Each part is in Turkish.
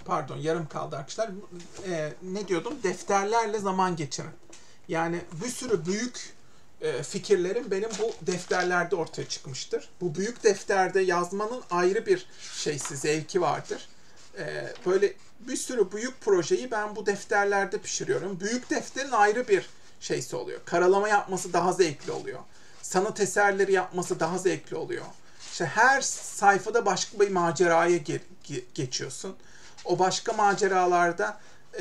pardon yarım kaldı arkadaşlar. Ne diyordum? Defterlerle zaman geçirin. Yani bir sürü büyük fikirlerim benim bu defterlerde ortaya çıkmıştır. Bu büyük defterde yazmanın ayrı bir zevki vardır. Böyle bir sürü büyük projeyi ben bu defterlerde pişiriyorum. Büyük defterin ayrı bir oluyor. Karalama yapması daha zevkli oluyor. Sanat eserleri yapması daha zevkli oluyor. İşte her sayfada başka bir maceraya geçiyorsun. O başka maceralarda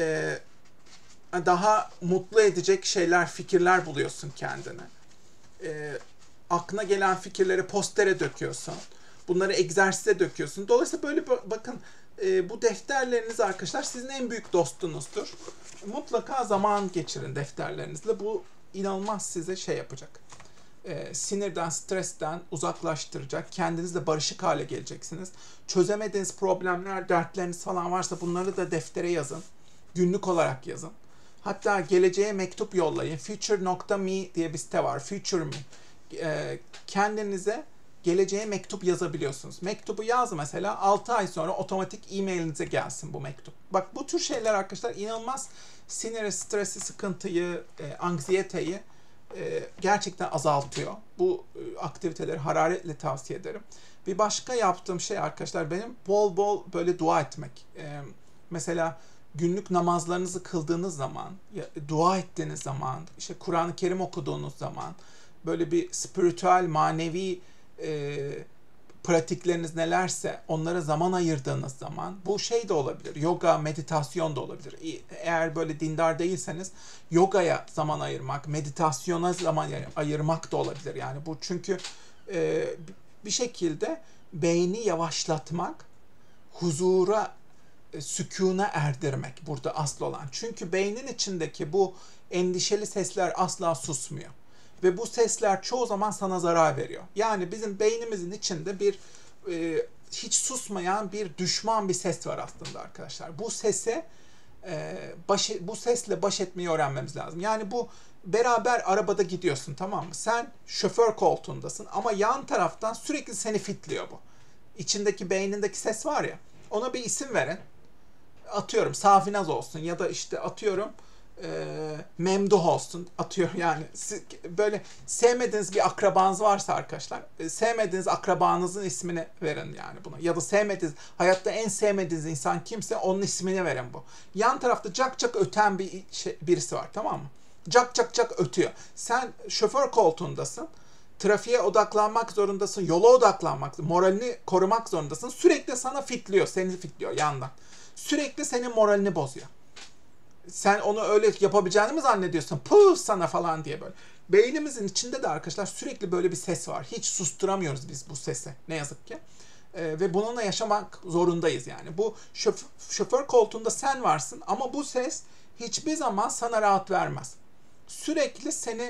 daha mutlu edecek şeyler, fikirler buluyorsun kendine. Aklına gelen fikirleri postere döküyorsun. Bunları egzersize döküyorsun. Dolayısıyla böyle bakın bu defterleriniz arkadaşlar sizin en büyük dostunuzdur. Mutlaka zaman geçirin defterlerinizle. Bu inanılmaz size yapacak. Sinirden, stresten uzaklaştıracak. Kendinizle barışık hale geleceksiniz. Çözemediğiniz problemler, dertleriniz falan varsa bunları da deftere yazın. Günlük olarak yazın. Hatta geleceğe mektup yollayın. Future.me diye bir site var. Future Me. Kendinize geleceğe mektup yazabiliyorsunuz. Mektubu yaz mesela 6 ay sonra otomatik e-mailinize gelsin bu mektup. Bak bu tür şeyler arkadaşlar inanılmaz siniri, stresi, sıkıntıyı, anksiyeteyi gerçekten azaltıyor. Bu aktiviteleri hararetle tavsiye ederim. Bir başka yaptığım arkadaşlar benim bol bol böyle dua etmek. Mesela günlük namazlarınızı kıldığınız zaman, dua ettiğiniz zaman, işte Kur'an-ı Kerim okuduğunuz zaman, böyle bir spiritüel, manevi pratikleriniz nelerse onlara zaman ayırdığınız zaman bu de olabilir. Yoga, meditasyon da olabilir. Eğer böyle dindar değilseniz yogaya zaman ayırmak, meditasyona zaman ayırmak da olabilir. Yani bu çünkü bir şekilde beyni yavaşlatmak, huzura, sükûna erdirmek burada asıl olan. Çünkü beynin içindeki bu endişeli sesler asla susmuyor. Ve bu sesler çoğu zaman sana zarar veriyor. Yani bizim beynimizin içinde bir hiç susmayan bir düşman bir ses var aslında arkadaşlar. Bu sesle baş etmeyi öğrenmemiz lazım. Yani bu beraber arabada gidiyorsun, tamam mı? Sen şoför koltuğundasın ama yan taraftan sürekli seni fitliyor bu. İçindeki beynindeki ses var ya, ona bir isim verin. Atıyorum Safinaz olsun ya da işte atıyorum Memduh olsun, atıyorum yani böyle sevmediğiniz bir akrabanız varsa arkadaşlar, sevmediğiniz akrabanızın ismini verin yani buna, ya da hayatta en sevmediğiniz insan kimse onun ismini verin bu. Yan tarafta cak cak öten birisi var, tamam mı? Cak cak cak ötüyor. Sen şoför koltuğundasın. Trafiğe odaklanmak zorundasın, yola odaklanmak, moralini korumak zorundasın. Sürekli sana fitliyor, seni fitliyor yandan. Sürekli senin moralini bozuyor. Sen onu öyle yapabileceğini mi zannediyorsun? Puh sana falan diye böyle. Beynimizin içinde de arkadaşlar sürekli böyle bir ses var. Hiç susturamıyoruz biz bu sesi ne yazık ki. Ve bununla yaşamak zorundayız yani. Bu şoför koltuğunda sen varsın ama bu ses hiçbir zaman sana rahat vermez. Sürekli seni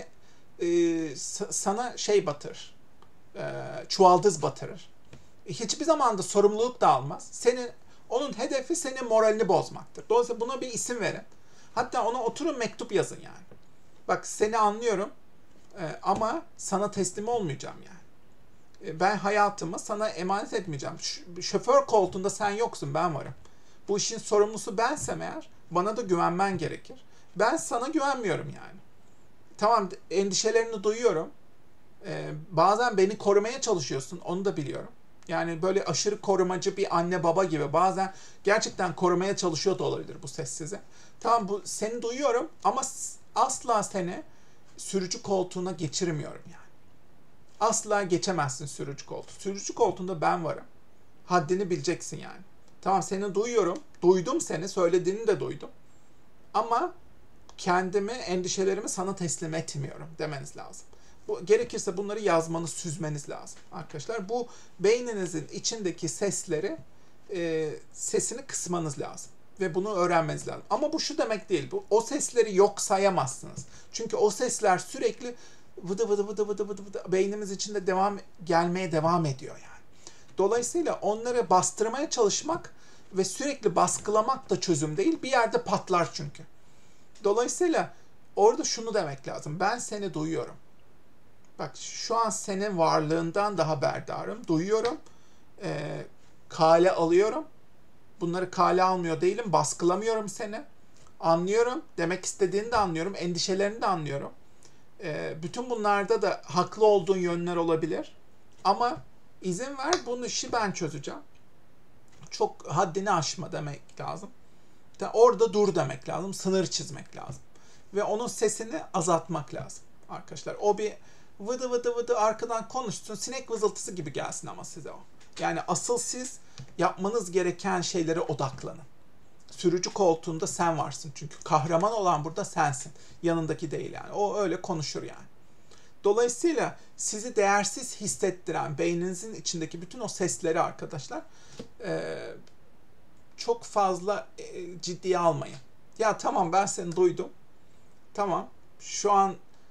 sana batırır. Çuvaldız batırır. Hiçbir zaman da sorumluluk da almaz. Onun hedefi senin moralini bozmaktır. Dolayısıyla buna bir isim verin. Hatta ona oturun mektup yazın yani. Bak seni anlıyorum ama sana teslim olmayacağım yani. Ben hayatımı sana emanet etmeyeceğim. Şoför koltuğunda sen yoksun, ben varım. Bu işin sorumlusu bensem eğer bana da güvenmen gerekir. Ben sana güvenmiyorum yani. Tamam, endişelerini duyuyorum. Bazen beni korumaya çalışıyorsun, onu da biliyorum. Yani böyle aşırı korumacı bir anne baba gibi bazen gerçekten korumaya çalışıyor da olabilir bu ses size. Tamam, seni duyuyorum ama asla seni sürücü koltuğuna geçirmiyorum yani. Asla geçemezsin sürücü koltuğu. Sürücü koltuğunda ben varım. Haddini bileceksin yani. Tamam, seni duyuyorum. Duydum seni, söylediğini de duydum. Ama kendimi, endişelerimi sana teslim etmiyorum demeniz lazım. Gerekirse bunları yazmanız, süzmeniz lazım arkadaşlar. Bu beyninizin içindeki sesini kısmanız lazım. Ve bunu öğrenmeniz lazım. Ama bu şu demek değil. O sesleri yok sayamazsınız. Çünkü o sesler sürekli vıdı vıdı vıdı vıdı vıdı vıdı beynimiz içinde gelmeye devam ediyor yani. Dolayısıyla onları bastırmaya çalışmak ve sürekli baskılamak da çözüm değil. Bir yerde patlar çünkü. Dolayısıyla orada şunu demek lazım. Ben seni duyuyorum. Bak şu an senin varlığından da haberdarım. Duyuyorum. Kale alıyorum. Bunları kale almıyor değilim. Baskılamıyorum seni. Anlıyorum. Demek istediğini de anlıyorum. Endişelerini de anlıyorum. Bütün bunlarda da haklı olduğun yönler olabilir. Ama izin ver, bunu işi ben çözeceğim. Çok haddini aşma demek lazım. Orada dur demek lazım. Sınır çizmek lazım. Ve onun sesini azaltmak lazım arkadaşlar. O bir vıdı vıdı vıdı arkadan konuşsun. Sinek vızıltısı gibi gelsin ama size o. Yani asıl siz yapmanız gereken şeylere odaklanın. Sürücü koltuğunda sen varsın. Çünkü kahraman olan burada sensin. Yanındaki değil yani. O öyle konuşur yani. Dolayısıyla sizi değersiz hissettiren beyninizin içindeki bütün o sesleri arkadaşlar çok fazla ciddiye almayın. Ya tamam, ben seni duydum. Tamam, şu an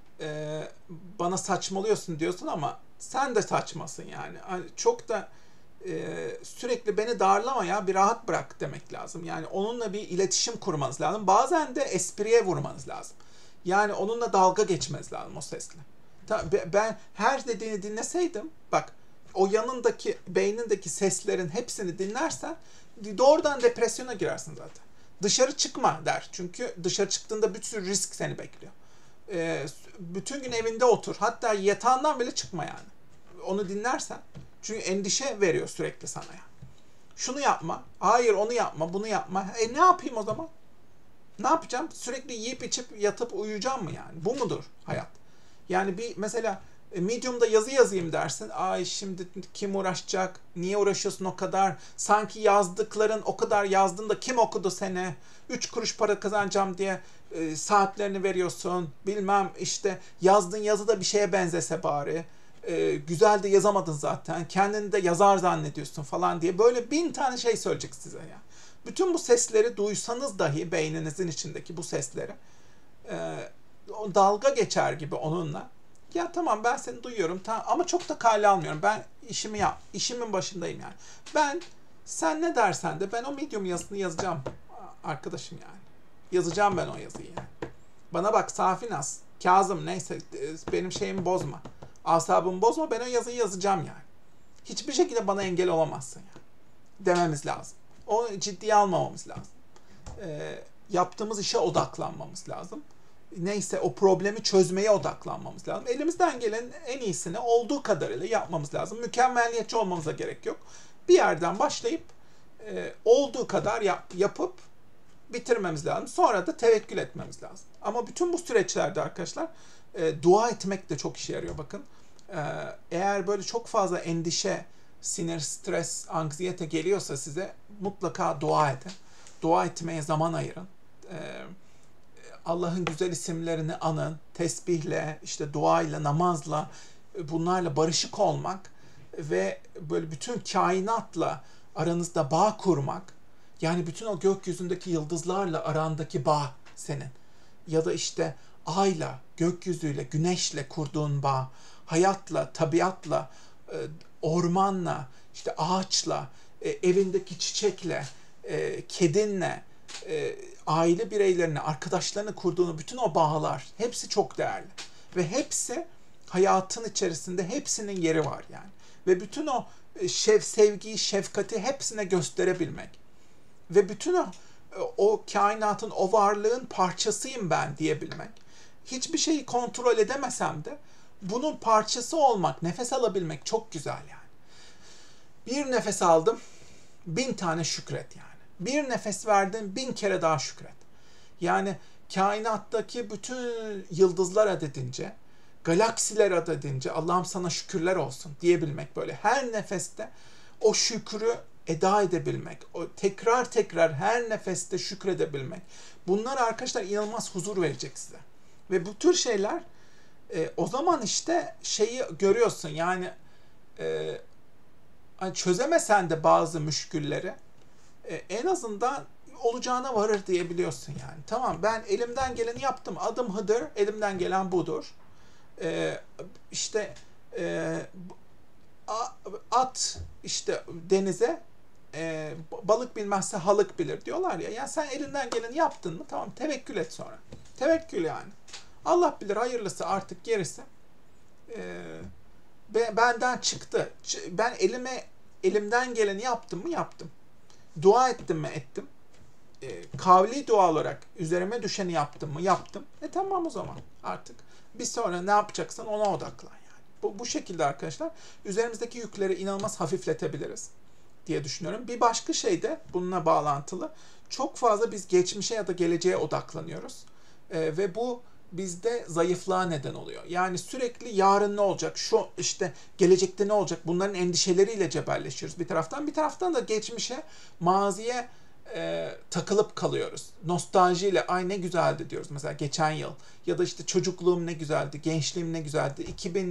bana saçmalıyorsun diyorsun ama sen de saçmasın yani. Hani çok da sürekli beni darlama ya, bir rahat bırak demek lazım. Yani onunla bir iletişim kurmanız lazım. Bazen de espriye vurmanız lazım. Yani onunla dalga geçmeniz lazım o sesle. Ben her dediğini dinleseydim, bak o yanındaki beynindeki seslerin hepsini dinlersen doğrudan depresyona girersin zaten. Dışarı çıkma der. Çünkü dışarı çıktığında bir sürü risk seni bekliyor. Bütün gün evinde otur. Hatta yatağından bile çıkma yani. Onu dinlersen. Çünkü endişe veriyor sürekli sana yani. Şunu yapma. Hayır, onu yapma. Bunu yapma. Ne yapayım o zaman? Ne yapacağım? Sürekli yiyip içip yatıp uyuyacağım mı yani? Bu mudur hayat? Yani bir mesela Medium'da yazı yazayım dersin. Ay şimdi kim uğraşacak? Niye uğraşıyorsun o kadar? Sanki yazdıkların o kadar yazdın da kim okudu seni? 3 kuruş para kazanacağım diye saatlerini veriyorsun. Bilmem işte yazdığın yazı da bir şeye benzese bari. Güzel de yazamadın zaten. Kendini de yazar zannediyorsun falan diye. Böyle 1000 tane şey söyleyecek size ya. Bütün bu sesleri duysanız dahi beyninizin içindeki bu sesleri dalga geçer gibi onunla. Ya tamam, ben seni duyuyorum tamam, ama çok da kale almıyorum. Ben işimin başındayım yani. Sen ne dersen de ben o Medium yazısını yazacağım arkadaşım yani. Yazacağım ben o yazıyı yani. Bana bak Safinaz, Kazım neyse, benim şeyimi bozma. Asabımı bozma, ben o yazıyı yazacağım yani. Hiçbir şekilde bana engel olamazsın yani. Dememiz lazım. O ciddiye almamamız lazım. Yaptığımız işe odaklanmamız lazım. Neyse o problemi çözmeye odaklanmamız lazım. Elimizden gelen en iyisini olduğu kadarıyla yapmamız lazım. Mükemmeliyetçi olmamıza gerek yok. Bir yerden başlayıp olduğu kadar yapıp bitirmemiz lazım. Sonra da tevekkül etmemiz lazım. Ama bütün bu süreçlerde arkadaşlar dua etmek de çok işe yarıyor bakın. Eğer böyle çok fazla endişe, sinir, stres, anksiyete geliyorsa size mutlaka dua edin. Dua etmeye zaman ayırın. Allah'ın güzel isimlerini anın, tesbihle, işte duayla, namazla, bunlarla barışık olmak ve böyle bütün kainatla aranızda bağ kurmak, yani bütün o gökyüzündeki yıldızlarla arandaki bağ senin. Ya da işte ayla, gökyüzüyle, güneşle kurduğun bağ, hayatla, tabiatla, ormanla, işte ağaçla, evindeki çiçekle, kedinle, aile bireylerine, arkadaşlarına kurduğunu bütün o bağlar hepsi çok değerli. Ve hepsi hayatın içerisinde hepsinin yeri var yani. Ve bütün o sevgiyi, şefkati hepsine gösterebilmek. Ve bütün o kainatın, o varlığın parçasıyım ben diyebilmek. Hiçbir şeyi kontrol edemesem de bunun parçası olmak, nefes alabilmek çok güzel yani. Bir nefes aldım, 1000 tane şükret yani. Bir nefes verdin, 1000 kere daha şükret. Yani kainattaki bütün yıldızlar adedince, galaksiler adedince Allah'ım sana şükürler olsun diyebilmek böyle. Her nefeste o şükrü eda edebilmek, o tekrar her nefeste şükredebilmek. Bunlar arkadaşlar inanılmaz huzur verecek size. Ve bu tür şeyler o zaman işte şeyi görüyorsun yani çözemesen de bazı müşkülleri en azından olacağına varır diyebiliyorsun yani. Tamam, ben elimden geleni yaptım. Adım Hıdır, elimden gelen budur. İşte at işte denize, balık bilmezse halık bilir diyorlar ya. Yani sen elinden geleni yaptın mı? Tamam, tevekkül et sonra. Tevekkül yani. Allah bilir, hayırlısı artık gerisi. Benden çıktı. Ben elimden geleni yaptım mı? Yaptım. Dua ettim mi? Ettim. Kavli dua olarak üzerime düşeni yaptım mı? Yaptım. Tamam o zaman artık. Bir sonra ne yapacaksan ona odaklan yani. Bu şekilde arkadaşlar üzerimizdeki yükleri inanılmaz hafifletebiliriz diye düşünüyorum. Bir başka şey de bununla bağlantılı. Çok fazla biz geçmişe ya da geleceğe odaklanıyoruz. Ve bu bizde zayıflığa neden oluyor. Yani sürekli yarın ne olacak, şu işte gelecekte ne olacak, bunların endişeleriyle cebelleşiyoruz bir taraftan. Bir taraftan da geçmişe, maziye takılıp kalıyoruz. Nostaljiyle ay ne güzeldi diyoruz mesela geçen yıl. Ya da işte çocukluğum ne güzeldi, gençliğim ne güzeldi,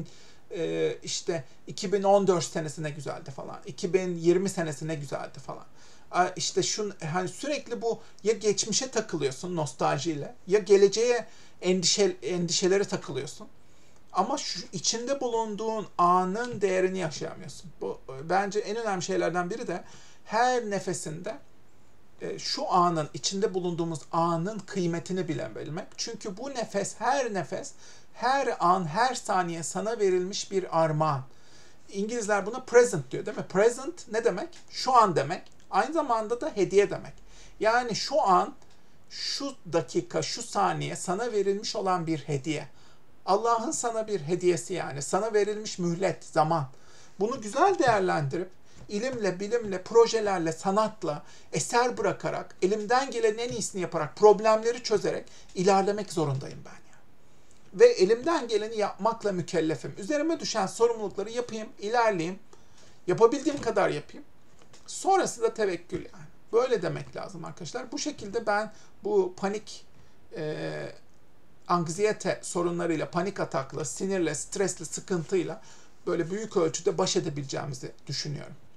2014 senesi ne güzeldi falan, 2020 senesi ne güzeldi falan. İşte hani sürekli bu ya geçmişe takılıyorsun nostaljiyle ya geleceğe endişelere takılıyorsun. Ama şu içinde bulunduğun anın değerini yaşayamıyorsun. Bu bence en önemli şeylerden biri de her nefesinde şu anın, içinde bulunduğumuz anın kıymetini bilebilmek. Çünkü bu nefes, her an, her saniye sana verilmiş bir armağan. İngilizler buna present diyor değil mi? Present ne demek? Şu an demek. Aynı zamanda da hediye demek. Yani şu an, şu dakika, şu saniye sana verilmiş olan bir hediye. Allah'ın sana bir hediyesi yani. Sana verilmiş mühlet, zaman. Bunu güzel değerlendirip ilimle, bilimle, projelerle, sanatla, eser bırakarak, elimden gelen en iyisini yaparak, problemleri çözerek ilerlemek zorundayım ben yani. Ve elimden geleni yapmakla mükellefim. Üzerime düşen sorumlulukları yapayım, ilerleyeyim. Yapabildiğim kadar yapayım. Sonrası da tevekkül yani. Böyle demek lazım arkadaşlar. Bu şekilde ben bu panik, anksiyete sorunlarıyla, panik atakla, sinirle, stresle, sıkıntıyla böyle büyük ölçüde baş edebileceğimizi düşünüyorum.